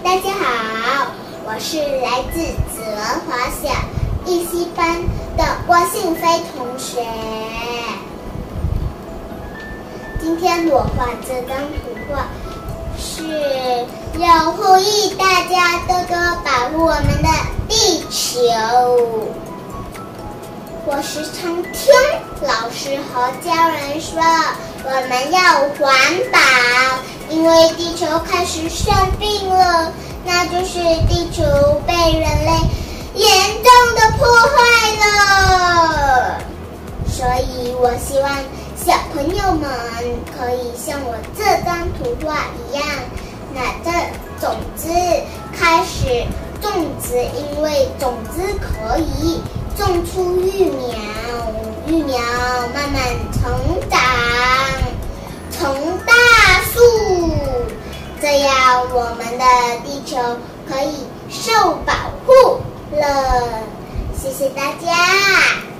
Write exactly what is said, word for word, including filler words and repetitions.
大家好，我是来自紫文华小一 C 班的郭信飞同学。今天我画这张图画是要呼吁大家多多保护我们的地球。我时常听老师和家人说，我们要环保，因为地球开始生病了，那就是地球被人类严重的破坏了。所以我希望小朋友们可以像我这张图画一样，拿着种子开始种植，因为种子可以种出育苗，育苗慢慢成长成大树，这样我们的地球可以受保护了。谢谢大家。